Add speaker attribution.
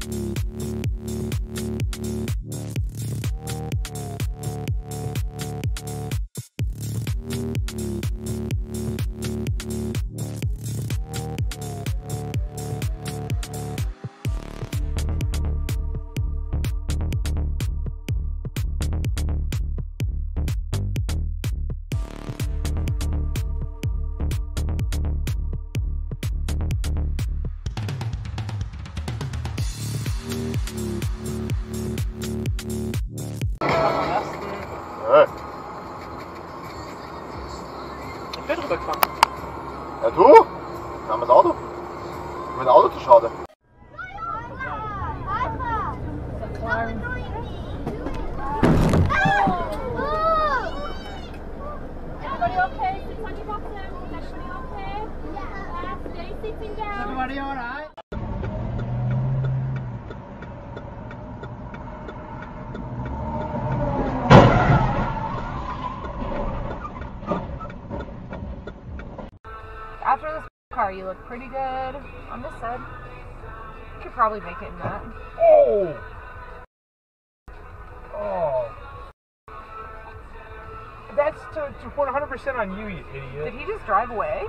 Speaker 1: Ich bin drüber gefahren.
Speaker 2: Ja, du? Dann haben wir das Auto. Ich bin ein Auto zu schade.
Speaker 3: Everybody okay? Sit on your bottom. Everybody okay? Yeah. Stay sitting down.
Speaker 1: Everybody alright?
Speaker 4: After this car, you look pretty good on this side. You could probably make it in that.
Speaker 1: Oh! Oh. That's to 100% on you, you idiot.
Speaker 4: Did he just drive away?